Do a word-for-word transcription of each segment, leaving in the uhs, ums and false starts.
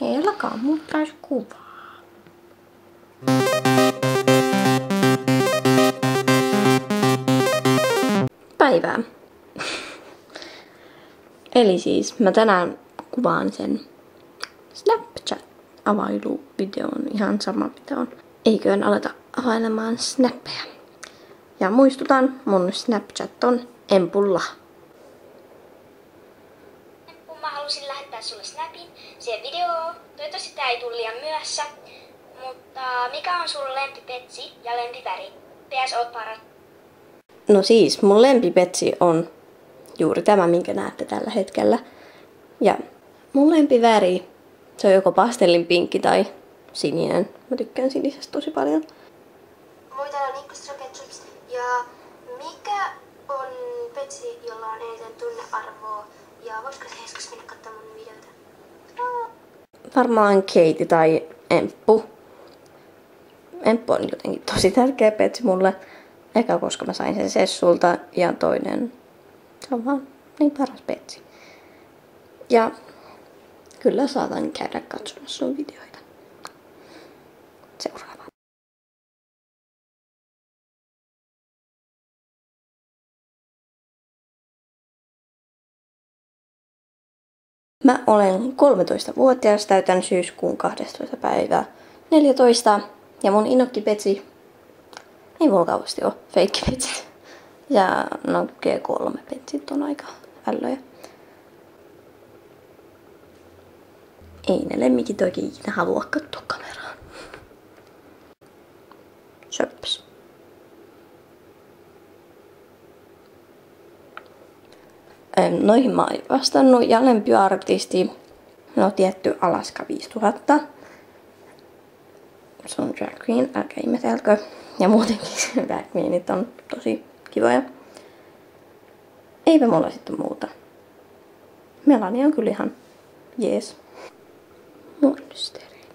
Hei, älkää muuttaisi kuvaa. Päivää. Eli siis mä tänään kuvaan sen Snapchat-availuvideon, ihan sama mitä on. Eiköön aleta availemaan snappeja. Ja muistutan, mun Snapchat on Empulla. Emppu, mä halusin lähettää sulle snapin, siihen videoon. Toivottavasti tää ei tule liian myöhässä. Mutta mikä on sun lempipetsi ja lempiväri? P S oot paras. No siis, mun lempipetsi on juuri tämä, minkä näette tällä hetkellä. Ja mun lempiväri, se on joko pastellinpinkki tai sininen. Mä tykkään sinisestä tosi paljon. Moi, täällä on Nikko Straketsups. Ja mikä on petsi, jolla on eniten tunnearvoa? Ja voisiko se joskus mennä katsomaan mun videoita? No. Varmaan Katie tai Emppu. Emppu on jotenkin tosi tärkeä petsi mulle. Eka koska mä sain sen Sessulta ja toinen, se on vaan niin paras petsi. Ja kyllä saatan käydä katsomassa sun videoita. Seuraava. Mä olen kolmetoistavuotias, täytän syyskuun kahdestoista päivää neljätoista ja mun inokkipetsi ei mulla kauheasti ole feikkipetsit. Ja no G kolme petsit on aika ällöjä. Ei ne lemmikit oikein ikinä halua katsoa kameraan. Söps. Noihin mä oon vastannut ja lempiartisti, no tietty Alaska viisituhatta. Se on drag queen, älkää ihmetelkö. Ja muutenkin drag queenit on tosi kivoja. Eipä mulla sitten muuta. Melania on kyllä ihan jees. Monstereita.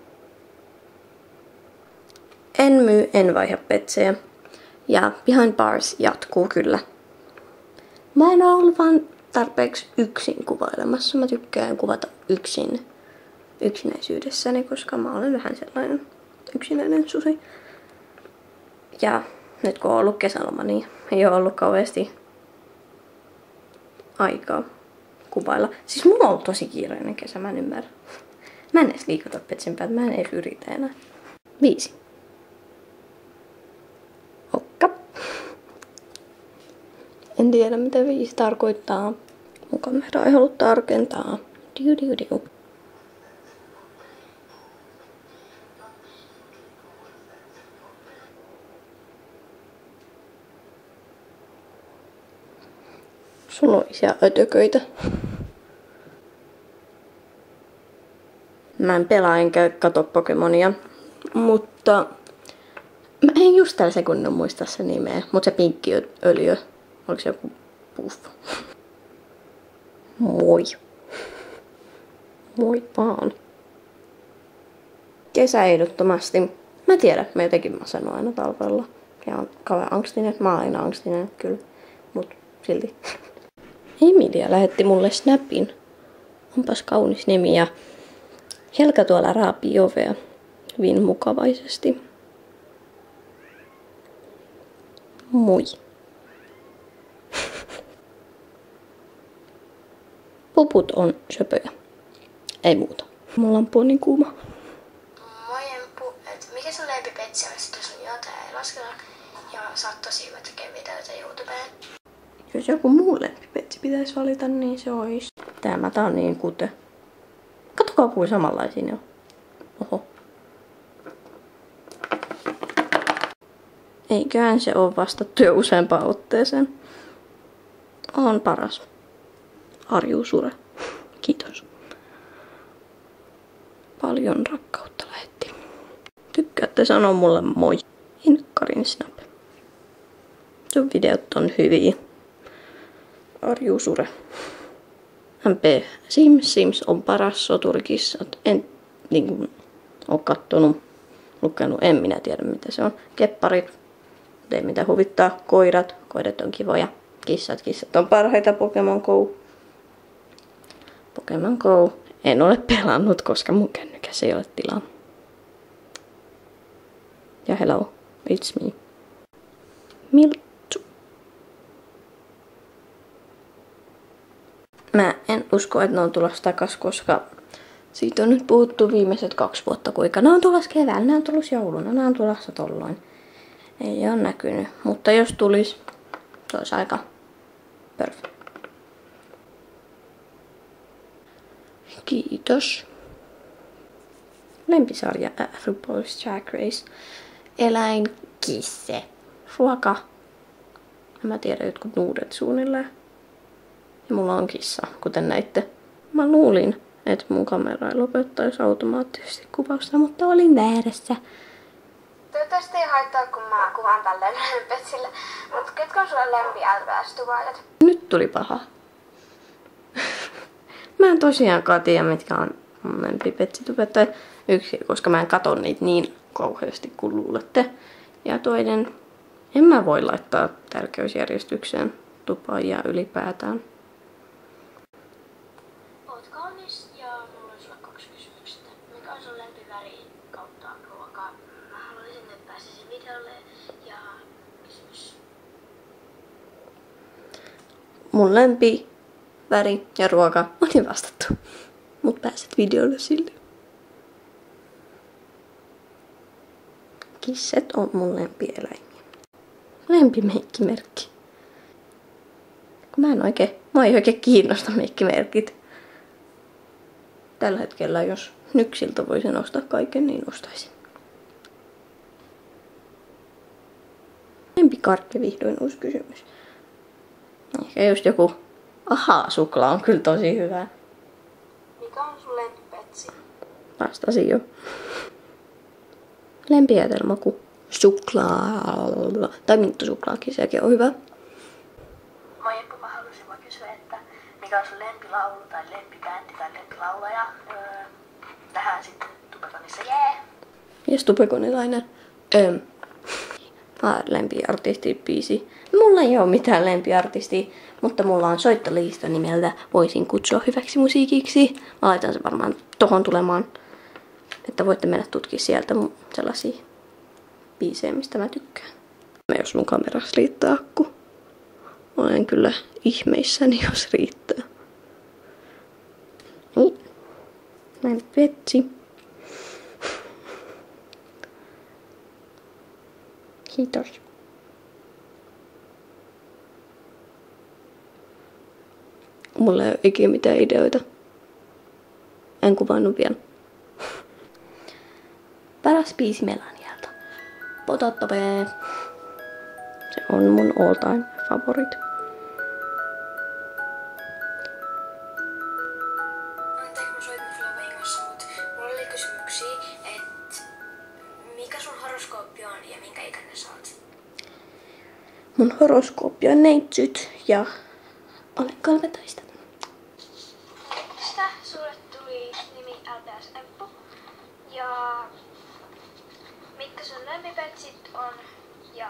En myy, en vaiha petsejä. Ja Behind Bars jatkuu kyllä. Mä en ole ollut vaan tarpeeksi yksin kuvailemassa. Mä tykkään kuvata yksin yksinäisyydessäni, koska mä olen vähän sellainen yksinäinen susi. Ja nyt kun on ollut kesäloma, niin ei ole ollut kauheasti aikaa kuvailla. Siis mulla on ollut tosi kiireinen kesä, mä en ymmärrä. Mä en edes liikuta petsin päältä, mä en edes yritä enää. Viisi. Hokka. En tiedä mitä viisi tarkoittaa. Mun kamera ei halua tarkentaa. Diu diu diu. Suloisia ötököitä. Mä en pelaa enkä katso Pokemonia, mutta mä en just tällä sekunnilla muista sen nimeä, mutta se pinkkiöljy, oliko se joku puff? Moi. Moi vaan. Kesä ehdottomasti. Mä tiedän, mä jotenkin mä sanon aina talvella. Ja on kauhean angstinen, mä oon aina angstinen, kyllä, mut silti. Emilia lähetti mulle snapin. Onpas kaunis nimi ja Helka tuolla raapii ovea hyvin mukavaisesti. Moi. Puput on söpöjä. Ei muuta. Mulla on poni kuuma. Moi Emppu, et mikä sun lempipetsi on, että sun jotain ei lasketa ja sä oot tosi hyvä tekemään videoita YouTubeen. Jos joku muu lempipetsi pitäisi valita, niin se olisi tämä. Tää on niin kute. Katsokaa kuin samanlaisia ne on. Oho. Eiköhän se ole vastattu jo useampaan otteeseen. On paras. Arju Sure. Kiitos. Paljon rakkautta lähetti. Tykkäätte sanoa mulle moi. Inkkarin snap. Sun videot on hyviä. Arju Sure. M P. Sims. Sims on paras soturikissat. En niin kuin, ole kattonut, lukenut, en minä tiedä mitä se on. Kepparit. Ei mitä huvittaa. Koirat. Koirat on kivoja. Kissat. Kissat on parhaita. Pokemon Go. Pokemon Go. En ole pelannut, koska mun kännykässä ei ole tilaa. Ja hello, it's me. Miltsu. Mä en usko, että ne on tulossa takas, koska siitä on nyt puhuttu viimeiset kaksi vuotta, kuinka ne on tulossa keväällä, ne on tulossa jouluna, ne on tulossa tolloin. Ei ole näkynyt, mutta jos tulis, se olisi aika perfect. Kiitos. Lempisarja RuPaul's Drag Race. Eläinkisse. Ruoka. En mä tiedä, jotkut nuudet suunnilleen. Ja mulla on kissa, kuten näitte. Mä luulin, että mun kamera ei lopettaisi automaattisesti kuvausta, mutta olin väärässä. Toivottavasti ei haittaa, kun mä kuvaan tälleen petsillä. Mutta ketkä on sulle lempi L V S-tuvaajat? Nyt tuli paha. Mä en tosiaankaan tiedä, mitkä on mun lempipetsitubet. Tai yksi, koska mä en katso niitä niin kauheasti kuin luulette. Ja toinen, en mä voi laittaa tärkeysjärjestykseen tupaajia ylipäätään. Oot kaunis ja mulla on sulle kaksi kysymystä. Mikä on sun lempiväri kautta ruoka? Mä haluaisin, että pääsisin videolle ja kysymys. Mun lempi, väri ja ruoka on jo vastattu. Mut pääset videolle silti. Kisset on mun lempieläimiä. Lempimeikkimerkki. Kun mä en oikein, mä ei oikein kiinnosta meikkimerkit. Tällä hetkellä, jos Nyksiltä voisin ostaa kaiken, niin ostaisin. Lempikarkki, vihdoin uusi kysymys. Ehkä just joku ahaa suklaa on kyllä tosi hyvä. Mikä on sun lempipetsi? Vastasin jo. Lempijätelmaku. Suklaa. Tai minttusuklaakin, sekin on hyvä. Moi Eppu, mä halusin vaan kysyä, että mikä on sun lempilaulu tai lempibändi tai lempilaulaja? Öö, tähän sitten Tubekonissa, jee! Yeah. Jes, tupekonilainen. Öö. Mä lempiartisti biisi. Mulla ei oo mitään lempiartistia, mutta mulla on soittolista nimeltä Voisin kutsua hyväksi musiikiksi. Mä laitan sen varmaan tohon tulemaan, että voitte mennä tutkia sieltä mun sellaisia biisejä, mistä mä tykkään. Mä jos mun kamerassa riittää akku. Olen kyllä ihmeissäni, jos riittää. Niin. Näin petsi. Kiitos. Mulla ei ole ikinä mitään ideoita. En kuvannut vielä. Paras biisi Melanialta. Pototope. Se on mun all time favorit. Anteeksi, mä soitin sulle vahingossa, mutta mulla oli kysymyksiä, että mikä sun horoskooppi on ja minkä ikäinen sä oot? Mun horoskooppi on neitsyt ja olen kolmetoista. Mistä sulle tuli nimi L P S Eppu? Ja mitkä sun lempipetsit on? Ja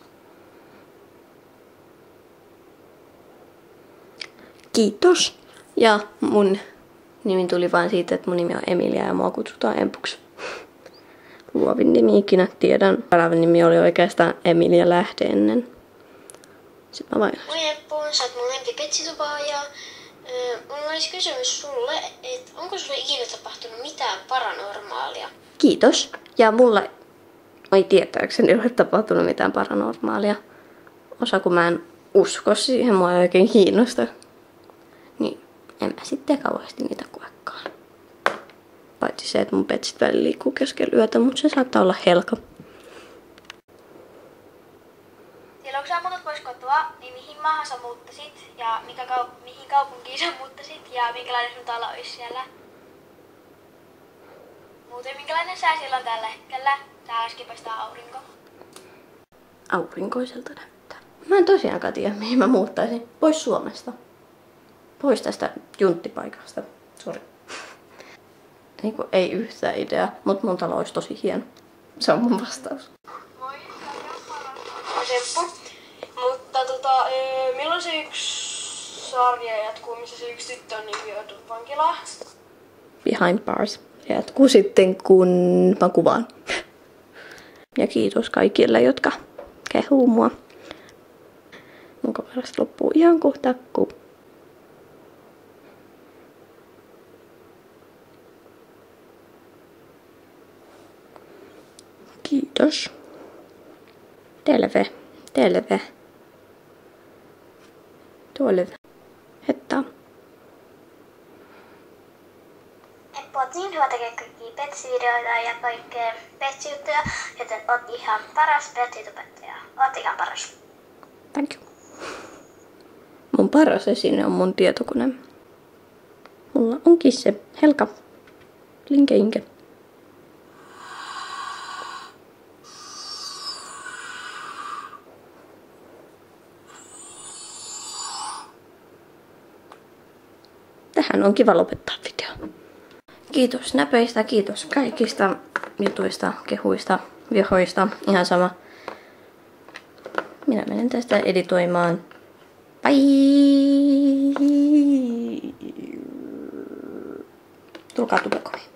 Kiitos. Ja mun nimi tuli vain siitä, että mun nimi on Emilia ja mua kutsutaan Empuksi. Luovin nimi ikinä tiedän. Paravin nimi oli oikeastaan Emilia Lähde ennen. Sitten mä vaihdoin. Moi Eppu, sä oot mun lempipetsitupaaja. Mulla olisi kysymys sulle, että onko sulle ikinä tapahtunut mitään paranormaalia? Kiitos. Ja mulle ei tietääkseni ole tapahtunut mitään paranormaalia. Osa kun mä en usko siihen, mua ei oikein kiinnosta. Niin en mä sitten kauheasti niitä koekaan. Paitsi se, että mun petsit välillä liikkuu keskellä yötä, mutta se saattaa olla Helka. silloin kun sä muutat pois kotoa, niin mihin maahan sä muuttasit ja mikä kaup- mihin kaupunkiin sä muuttasit ja minkälainen sun talo olisi siellä? Muuten minkälainen sää siellä on tällä hetkellä? Täällä äsken paistaa aurinko. Aurinkoiselta näyttää. Mä en tosiaankaan tiedä, mihin mä muuttaisin. Pois Suomesta. Pois tästä junttipaikasta. Sori. Niinku ei yhtään idea, mutta mun talo olisi tosi hieno. Se on mun vastaus. Moi, Seppu. Mutta tota, ee, milloin se yksi sarja jatkuu, missä se yksi tyttö on niin joutunut vankilaan? behind bars. Ja jatkuu sitten, kun mä kuvaan. Ja kiitos kaikille, jotka kehuu mua. Mun kamerasta loppuu ihan kohta, kun kiitos. Terve, terve. Terve. Hetta. Heppu, oot niin hyvä tekee kaikkia petsivideoita ja kaikkea petsijuttuja, joten oot ihan paras petsitubettaja. Oot ihan paras. Thank you. Mun paras esine on mun tietokone. Mulla onkin se Helka. Linke inke. Tähän on kiva lopettaa video. Kiitos näpeistä, kiitos kaikista jutuista, kehuista, vihoista, ihan sama. Minä menen tästä editoimaan. Bye! Tulkaa tubekoihin.